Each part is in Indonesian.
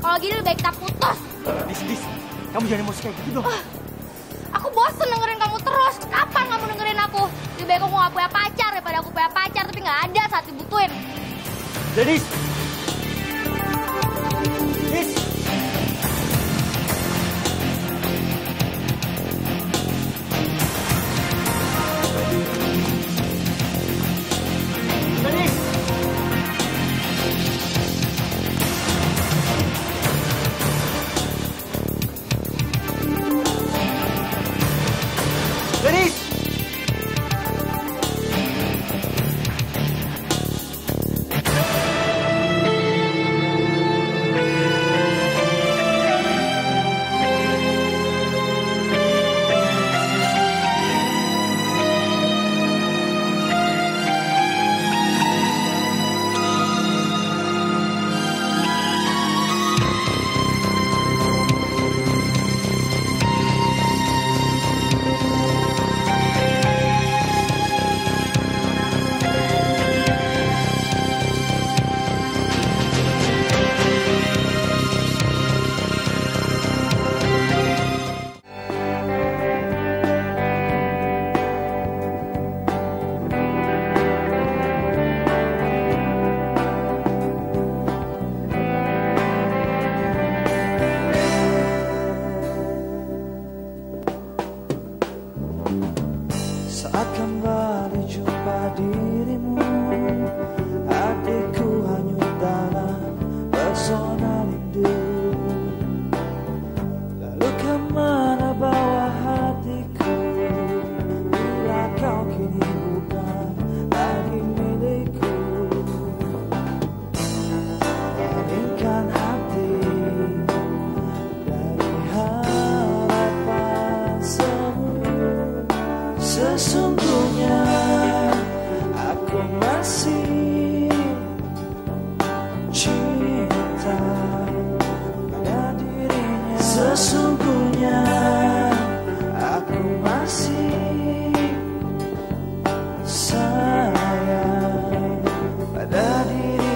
Kalau gini lebih baik kita putus. Dis, kamu jangan emosi kayak gitu dong. Aku bosen dengerin kamu terus. Kapan kamu dengerin aku? Lebih baik aku gak punya pacar daripada aku punya pacar tapi gak ada saat dibutuhin. Dis. Saat kembali jumpa dirimu, hatiku hanyut dalam pesona rindu. Lalu kemana bawa hatiku, bila kau kini bukan lagi milikku. Palingkan hati dari harapan semu. Sesungguhnya aku masih cinta pada dirinya. Sesungguhnya aku masih sayang pada dirinya.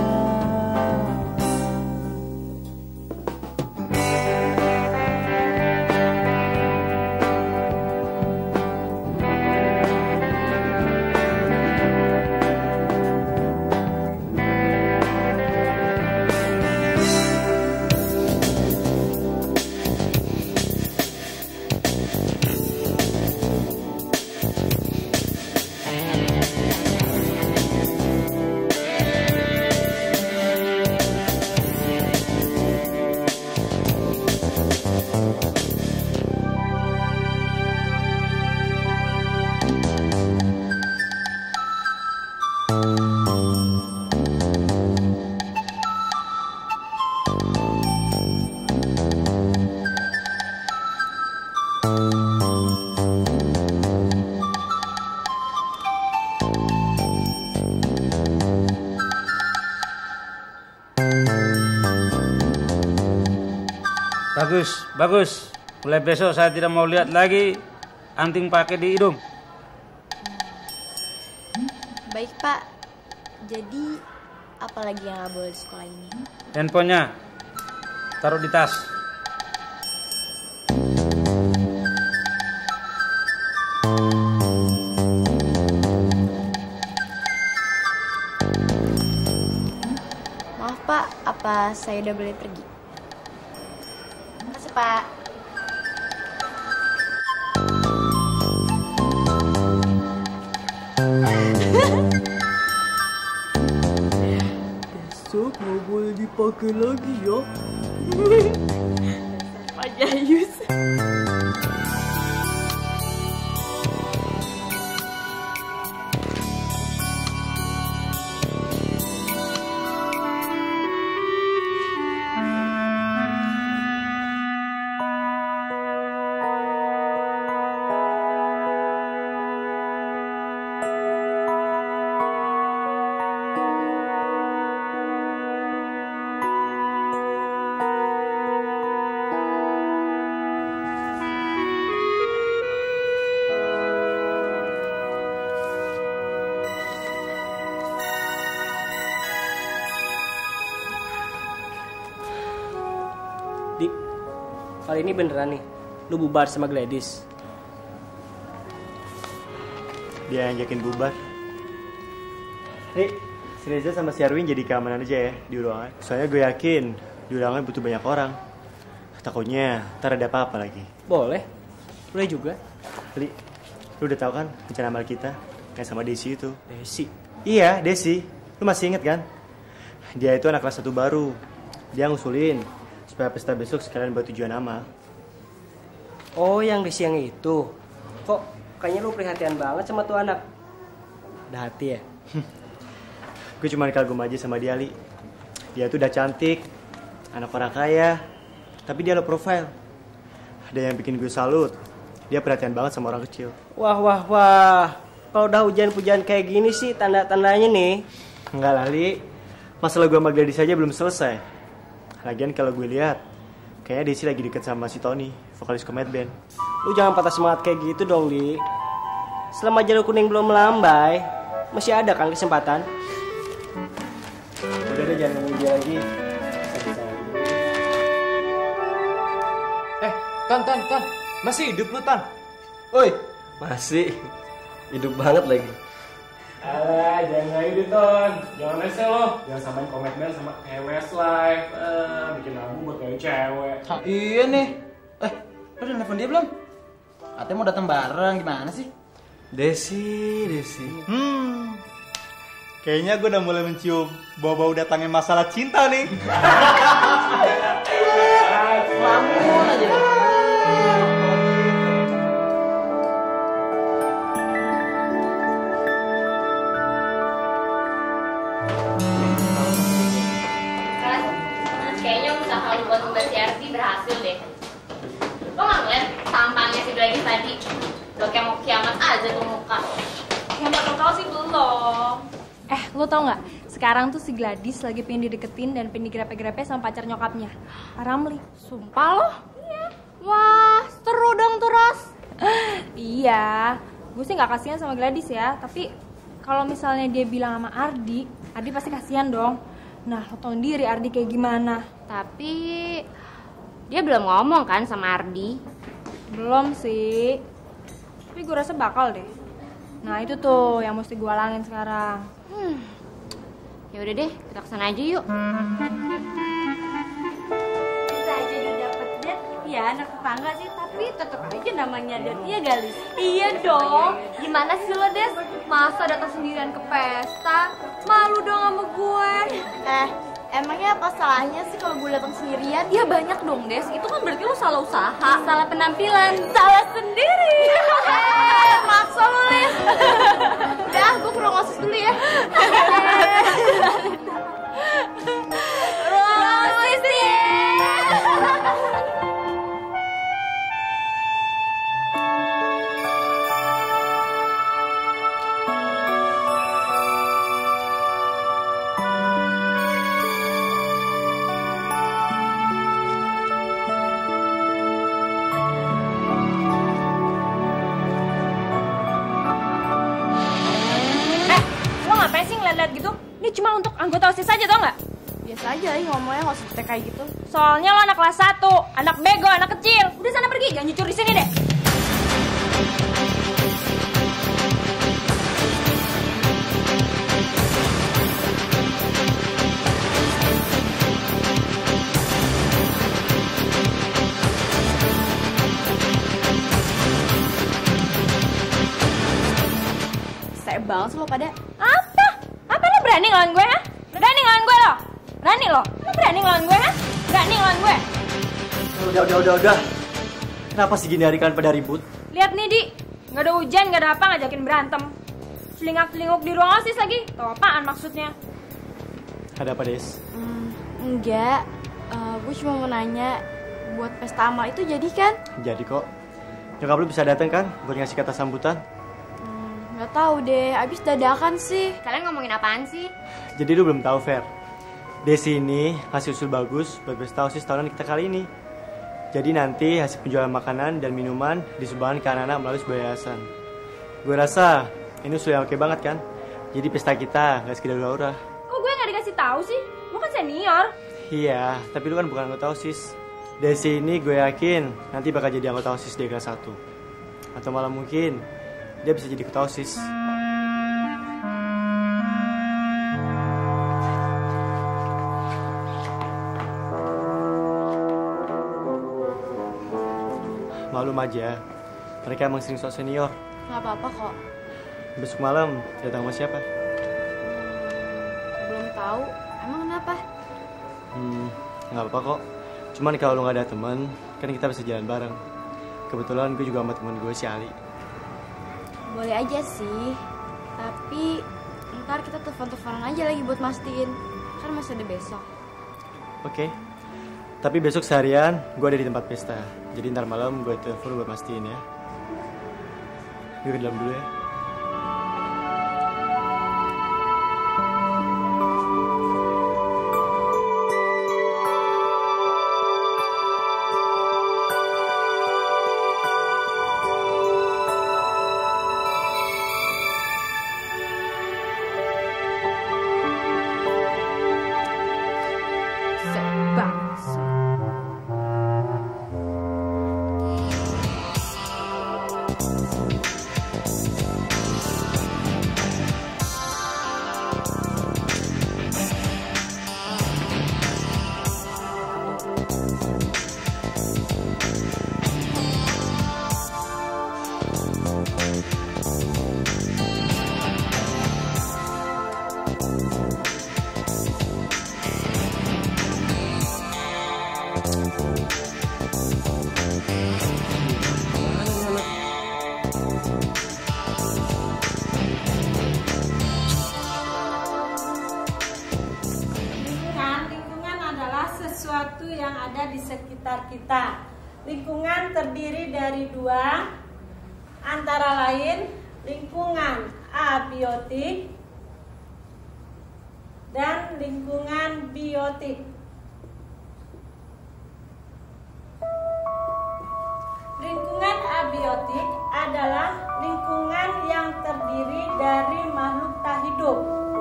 Bagus. Mulai besok saya tidak mau lihat lagi anting pakai di hidung. Baik Pak. Jadi apa lagi yang nggak boleh di sekolah ini? Handphonenya taruh di tas. Maaf Pak, apa saya udah boleh pergi? Makasih Pak. Besok nggak boleh dipakai lagi ya. Pak Jayus. Dik, kali ini beneran nih, lu bubar sama Gladys. Dia yang yakin bubar. Nih, si Reza sama si Arwin jadi keamanan aja ya di ruangan. Soalnya gue yakin di ruangan butuh banyak orang. Takutnya ntar ada apa-apa lagi. Boleh, boleh juga. Li, lu udah tahu kan rencana amal kita? Kayak sama Desi itu. Desi. Iya, Desi. Lu masih inget kan? Dia itu anak kelas 1 baru. Dia ngusulin supaya pesta besok sekalian buat tujuan amal. Oh, yang Desi yang itu. Kok kayaknya lu perhatian banget sama tuh anak? Ada hati ya? Gue cuma kagum aja sama dia, Li. Dia tuh udah cantik, anak orang kaya, tapi dia low profile. Ada yang bikin gue salut. Dia perhatian banget sama orang kecil. Wah, wah, wah. Kalau udah hujan-hujan kayak gini sih tanda-tandanya nih. Enggak lah, Li. Masalah gue sama Gladys aja belum selesai. Lagian kalau gue lihat, kayaknya Desi lagi deket sama si Tony, vokalis Comet Band. Lu jangan patah semangat kayak gitu dong, Di. Selama jalur kuning belum melambai, masih ada kan kesempatan. Udah deh, jangan ngomong dia lagi. Tan. Masih hidup lu, Tan? Woi, masih hidup banget lagi. Alah, jangan kayak gitu, Ton. Jangan rese lo. Jangan samain komitmen sama MS Live. Bikin lagu buat kayak cewek. Iya nih. Lu udah nelfon dia belum? Katanya mau datang bareng, gimana sih? Desi. Kayaknya gue udah mulai mencium bau-bau datangnya masalah cinta nih. Lamun aja. Kayaknya usaha lu buat membantu Ardi berhasil deh. Lo nggak ngeliat tampangnya si Gladys tadi? Lo kayak mau kiamat aja tuh muka. Kiamat lokal sih belum. Lo tau nggak? Sekarang tuh si Gladys lagi pengen dideketin dan pengen digrepe-grepe sama pacar nyokapnya, Ramli. Sumpah lo? Iya. Wah, seru dong tuh, Ros. Iya, gue sih nggak kasihan sama Gladys ya. Tapi kalau misalnya dia bilang sama Ardi pasti kasihan dong. Nah, lo tau sendiri Ardi kayak gimana. Tapi dia belum ngomong kan sama Ardi? Belum sih. Tapi gue rasa bakal deh. Nah, itu tuh yang mesti gue alangin sekarang. Ya udah deh, kita kesana aja yuk. Bisa aja dapet date, ya anak tetangga sih, tapi tetap aja namanya date, iya Galis? Iya dong. Gimana sih lo, Des? Masa datang sendirian ke pesta? Malu dong sama gue. Emangnya apa salahnya sih kalau gue datang sendirian? Ya banyak dong, Des. Itu kan berarti lo salah usaha, salah penampilan, salah sendiri. Maksa lo, Lis. Udah, gue ke ruang osis dulu ya. Ruang osis ya. Lihat gitu, ini cuma untuk anggota OSIS saja tau nggak? Biasa aja ngomongnya nggak usah kayak gitu. Soalnya lo anak kelas 1, anak bego, anak kecil. Udah sana pergi, jangan nyucur di sini deh. Saya banget sih lo pada. Apa lo berani ngelawan gue, ha? Berani ngelawan gue lo? Berani lo? Lo berani ngelawan gue, ha? Berani ngelawan gue? Udah. Kenapa sih gini hari kalian pada ribut? Lihat nih, Di. Nggak ada hujan, nggak ada apa, ngajakin berantem. Celingak-celinguk di ruang OSIS lagi. Tau apaan maksudnya? Ada apa, Des? Enggak. Gue cuma mau nanya, buat pesta amal itu jadi kan? Jadi kok. Nyokap lu bisa datang kan buat ngasih kata sambutan? Nggak tahu deh, abis dadakan sih. Kalian ngomongin apaan sih? Jadi lu belum tahu, Fer. Desi ini ngasih usul bagus buat pesta OSIS tahunan kita kali ini. Jadi nanti hasil penjualan makanan dan minuman disumbangkan ke anak-anak melalui sebuah yayasan. Gue rasa ini usul yang oke banget kan? Jadi pesta kita nggak sekedar hura-hura. Kok gue nggak dikasih tahu sih? Gue kan senior. Iya, tapi lu kan bukan anggota OSIS. Desi ini gue yakin nanti bakal jadi anggota OSIS di kelas 1. Atau malah mungkin dia bisa jadi ketua OSIS. Maklum aja, mereka emang sering sok senior. Nggak apa-apa kok. Besok malam datang sama siapa? Belum tahu. Emang kenapa? Nggak apa-apa kok. Cuman kalau lu nggak ada teman, kan kita bisa jalan bareng. Kebetulan gue juga sama teman gue si Ali. Boleh aja sih. Tapi ntar kita telepon-teleponan aja lagi buat mastiin. Kan masih ada besok. Oke. Tapi besok seharian gue ada di tempat pesta. Jadi ntar malam gue telepon buat mastiin ya. Gue ke dalam dulu ya. Lingkungan adalah sesuatu yang ada di sekitar kita. Lingkungan terdiri dari dua, antara lain lingkungan abiotik dan lingkungan biotik. Lingkungan abiotik adalah lingkungan yang terdiri dari makhluk tak hidup.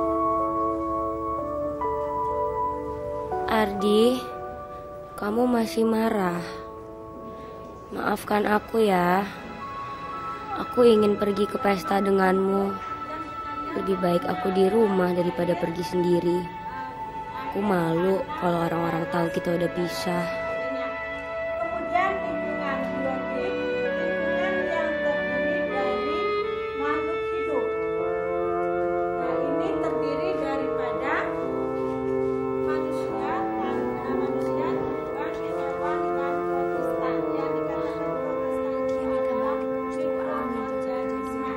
Ardi, kamu masih marah. Maafkan aku ya. Aku ingin pergi ke pesta denganmu. Lebih baik aku di rumah daripada pergi sendiri. Aku malu kalau orang-orang tahu kita udah pisah. Kemudian lingkungan biotik, lingkungan yang terdiri dari makhluk hidup. Nah, ini terdiri daripada manusia, tumbuhan, hewan, dan protista. Yang dikatakan protista itu adalah mikroorganisme.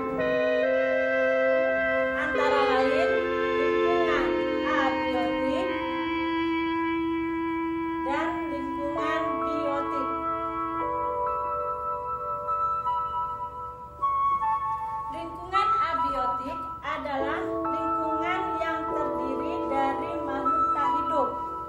Antara lain lingkungan abiotik dan lingkungan biotik. Lingkungan abiotik adalah lingkungan yang terdiri dari makhluk tak hidup.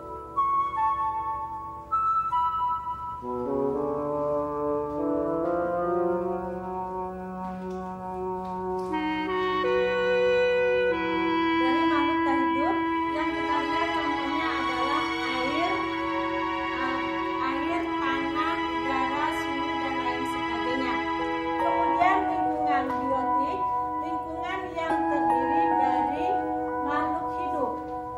Dari makhluk tak hidup yang kita lihat contohnya adalah air, tanah, udara, suhu, dan lain sebagainya. Kemudian lingkungan biotik, lingkungan yang terdiri dari makhluk hidup.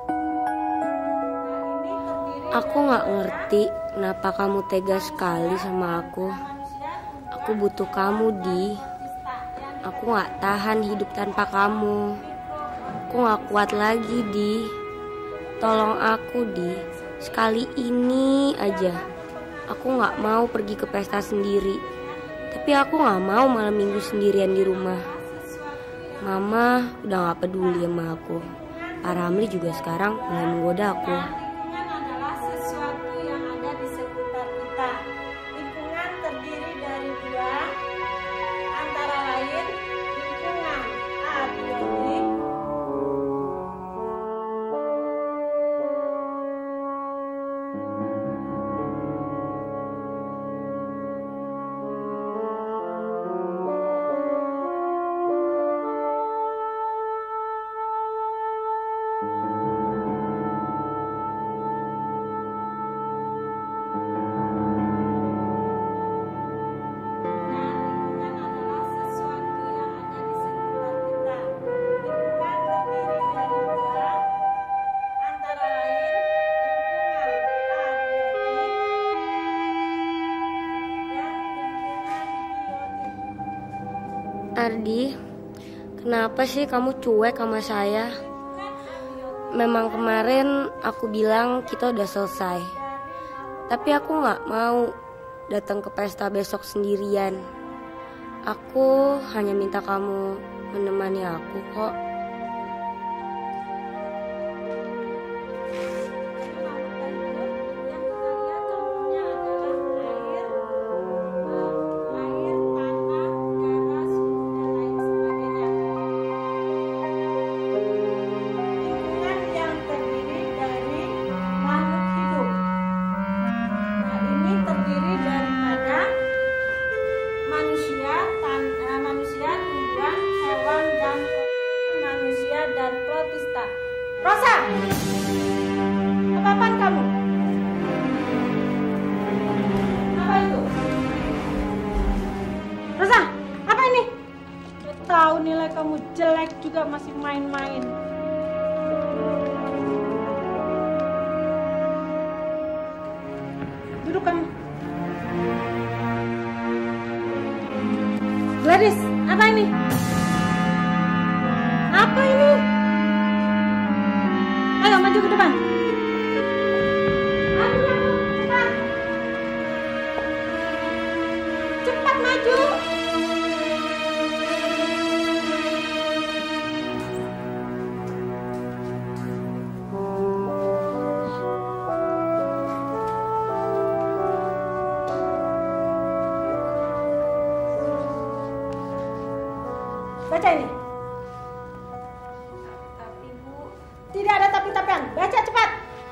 Nah, ini terdiri Aku gak ngerti kenapa kamu tega sekali sama aku. Aku butuh kamu, Di. Aku gak tahan hidup tanpa kamu. Aku gak kuat lagi, Di. Tolong aku, Di. Sekali ini aja. Aku gak mau pergi ke pesta sendiri. Tapi aku gak mau malam minggu sendirian di rumah. Mama udah gak peduli sama aku. Pak Ramli juga sekarang mulai menggoda aku. lingkungan adalah sesuatu yang ada di sekitar kita. Lingkungan terdiri dari dua, antara lain lingkungan abiotik Ardi, kenapa sih kamu cuek sama saya? Memang kemarin aku bilang kita udah selesai, tapi aku gak mau datang ke pesta besok sendirian. Aku hanya minta kamu menemani aku kok. Masih main-main. Duduk kamu. Gladys, apa ini? Apa ini? Ayo maju ke depan. Maju, cepat. Cepat maju. Baca ini. Tapi Bu, tidak ada tapi-tapian. Baca cepat.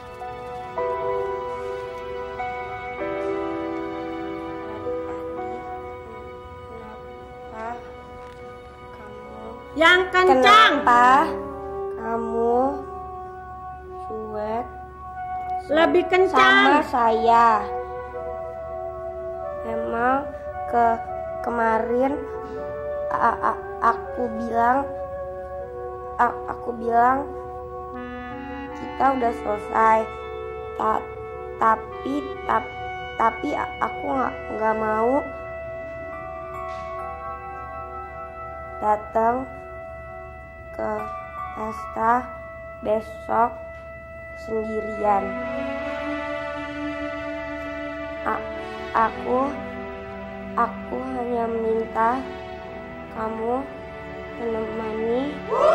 Yang kencang. Kenapa kamu cuek? Lebih kencang. Sama saya. Emang kemarin aku bilang kita udah selesai, tapi aku nggak mau datang ke pesta besok sendirian. Aku hanya minta kamu menemani.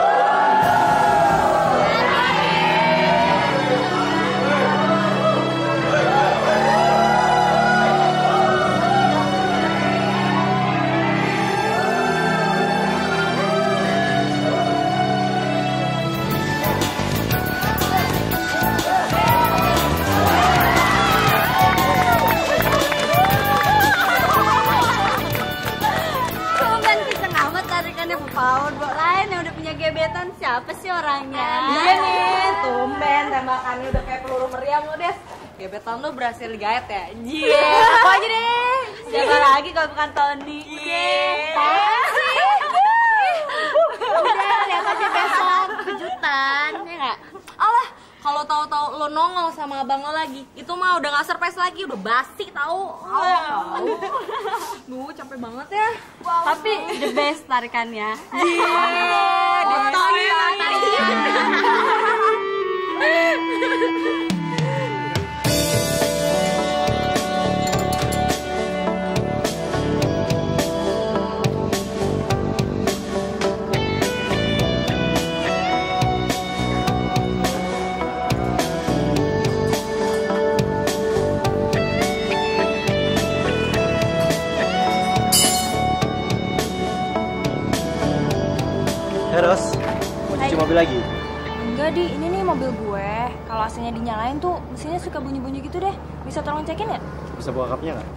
Gebetan siapa sih orangnya? Iya nih, tumben tembakannya udah kayak peluru meriam lo Des. Gebetan lo berhasil digayat ya? Iya, aku aja deh. Siapa lagi kalau bukan Tony? Iya. Udah, lihat aja besok kejutan, ya nggak? Allah, kalau tahu-tahu lo nongol sama abang lo lagi, itu mah udah nggak surprise lagi, udah basi tahu. Duh, capek banget ya. Tapi the best tarikannya. Ros, mau cuci mobil lagi? Enggak Di, ini nih mobil gue. Kalau AC-nya dinyalain tuh mesinnya suka bunyi-bunyi gitu deh. Bisa tolong cekin ya? Bisa buka kapnya nggak?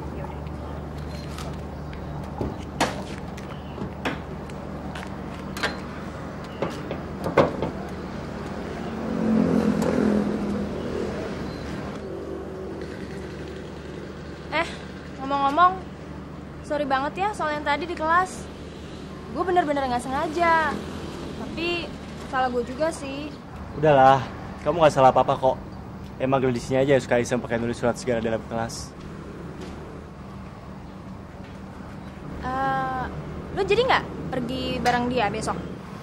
Ngomong-ngomong, sorry banget ya soal yang tadi di kelas. Gue bener-bener gak sengaja. Tapi salah gue juga sih. Udahlah, kamu gak salah apa-apa kok. Emang Gladysnya aja yang suka iseng pakai nulis surat segala dalam kelas. Lo jadi gak pergi bareng dia besok?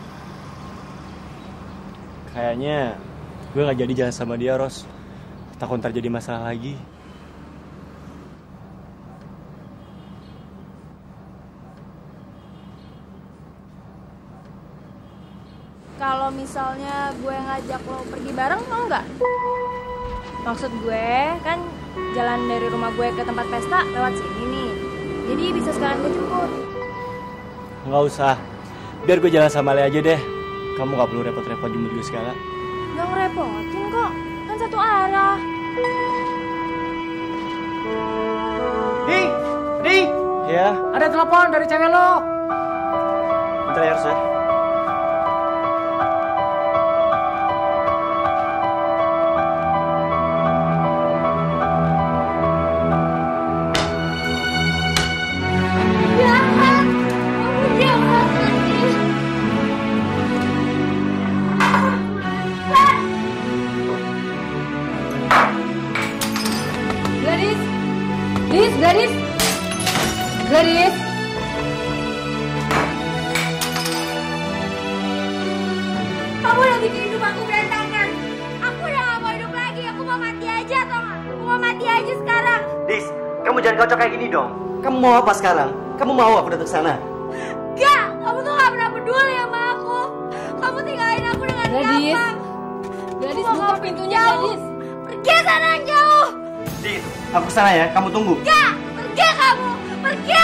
Kayaknya gue gak jadi jalan sama dia, Ros. Takut ntar jadi masalah lagi. Kalau misalnya gue ngajak lo pergi bareng, mau nggak? Maksud gue kan jalan dari rumah gue ke tempat pesta lewat sini nih. Jadi bisa sekalian gue jemput. Nggak usah. Biar gue jalan sama Le aja deh. Kamu gak perlu repot-repot jemput gue segala. Gak ngerepotin kok. Kan satu arah. Di. Ya. Ada telepon dari cewek lo. Bentar ya, Ros ya. Gladys. Kamu udah bikin hidup aku berantakan. Aku udah gak mau hidup lagi. Aku mau mati aja, tau gak? Aku mau mati aja sekarang. Dis, kamu jangan kocok kayak gini dong. Kamu mau apa sekarang? Kamu mau aku datang ke sana? Gak, kamu tuh gak pernah peduli sama aku. Kamu tinggalin aku dengan gampang. Gladys, buka pintunya, Gladys. Pergi sana yang jauh. Dis, aku kesana ya. Kamu tunggu. Gak, pergi kamu. Pergi.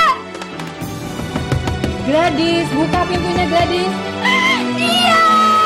Gladys, buka pintunya, Gladys. Dia.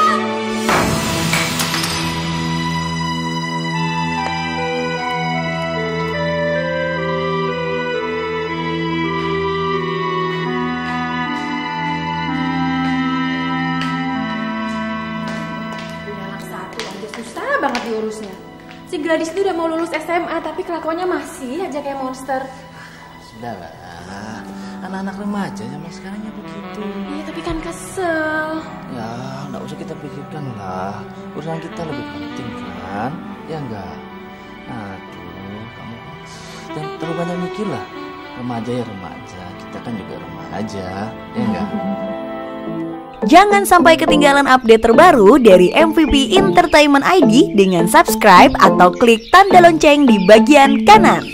Susah banget diurusnya. Si Gladys itu udah mau lulus SMA tapi kelakuannya masih aja kayak monster. Sudahlah, anak-anak remaja zaman sekarangnya begitu. Iya tapi kan kesel. Ya, nggak usah kita pikirkan lah. Urusan kita lebih penting kan? Ya enggak? Aduh, kamu jangan terlalu banyak mikir lah. Remaja ya remaja, kita kan juga remaja, ya enggak? Jangan sampai ketinggalan update terbaru dari MVP Entertainment ID dengan subscribe atau klik tanda lonceng di bagian kanan.